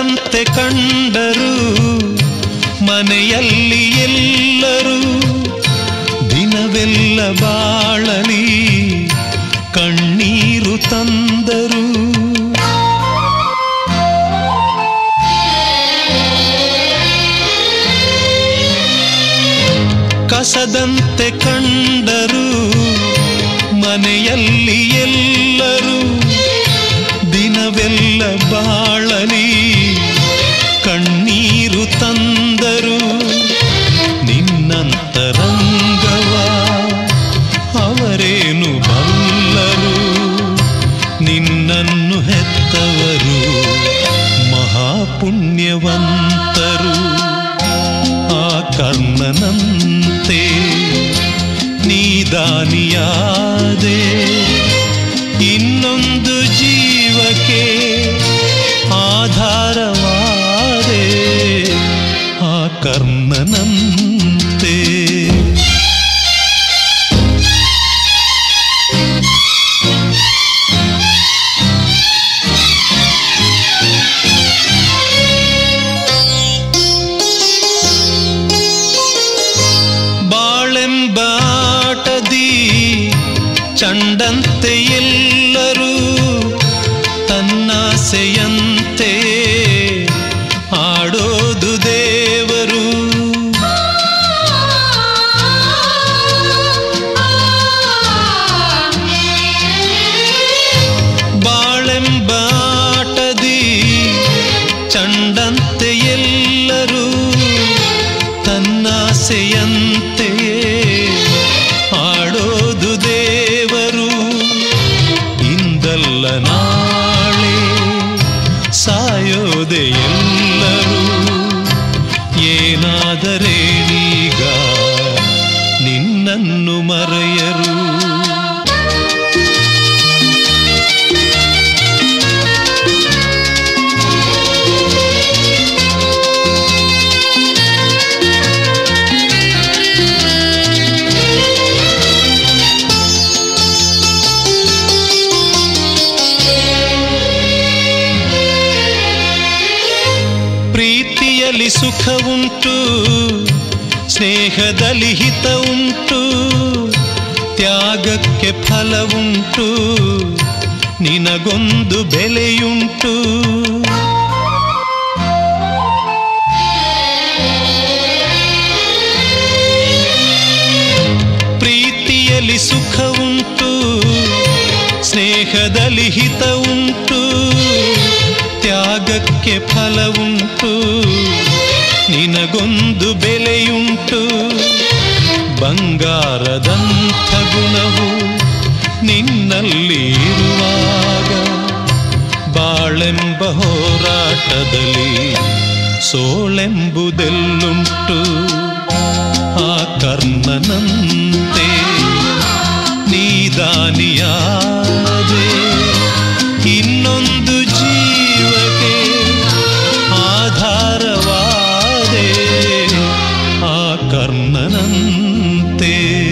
ಕಸದಂತೆ ಕಂಡರು ಮನೆಯಲ್ಲಿ ಎಲ್ಲರೂ ದಿನವೆಲ್ಲ ಬಾಳಲಿ ಕಣ್ಣೀರು ತಂದರು. ಕಸದಂತೆ ಕಂಡರು ಮನೆಯಲ್ಲಿ ಎಲ್ಲರೂ ದಿನವೆಲ್ಲ ಬಾಳಲಿ ಕಣ್ಣೀರು ತಂದರು. ನಿನ್ನಂತರಂಗವ ಅವರೇನು ಬಲ್ಲರು, ನಿನ್ನನ್ನು ಹೆತ್ತವರು ಮಹಾಪುಣ್ಯವಂತರು. ಆ ಕರ್ಣನಂತೆ ನೀದಾನಿಯಾದೆ ಇನ್ನೊಂದು ಜೀವಕ್ಕೆ ಆಧಾರವಾದೆ. ಆ ಕರ್ಣನಂತೆ ಬಾಳೆಂಬಾಟದಿ ಚಂಡಂತೆ ಎಲ್ಲರೂ ತನ್ನಾಸೆಯಂತೆ ಆಡೋದು ದೇವರು. ಬಾಳೆಂಬಾಟದಿ ಚಂಡಂತೆ ಎಲ್ಲರೂ ತನ್ನಾಸೆಯಂತೆ ಆಡೋದು ದೇವರು. ಇಂದಲ್ಲ ನಾಳೆ ಸಾಯೋದೆ ಎಲ್ಲರೂ, ಏನಾದರೇನೀಗ ನಿನ್ನನ್ನು ಮರೆಯರು. ಪ್ರೀತಿಯಲ್ಲಿ ಸುಖ ಉಂಟು, ಸ್ನೇಹದಲ್ಲಿ ಹಿತ ಉಂಟು, ತ್ಯಾಗಕ್ಕೆ ಫಲ ಉಂಟು, ನಿನಗೊಂದು ಬೆಲೆಯುಂಟು. ಪ್ರೀತಿಯಲ್ಲಿ ಸುಖ ಉಂಟು, ಸ್ನೇಹದಲ್ಲಿ ಹಿತ ಉಂಟು, ತ್ಯಾಗಕ್ಕೆ ಫಲ ಉಂಟು, ನಿನಗೊಂದು ಬೆಲೆಯುಂಟು. ಬಂಗಾರದಂಥ ಗುಣವು ನಿನ್ನಲ್ಲಿ ಇರುವಾಗ ಬಾಳೆಂಬ ಹೋರಾಟದಲ್ಲಿ ಸೋಳೆಂಬುದೆಲ್ಲುಂಟು. ಆ ಕರ್ಣನಂತೆ ನೀದಾನಿಯಾದೆ ಇನ್ನೊಂದು ಜೀವಕ್ಕೆ ಆಧಾರವಾದೆ. ಆ ಕರ್ಣನಂತೆ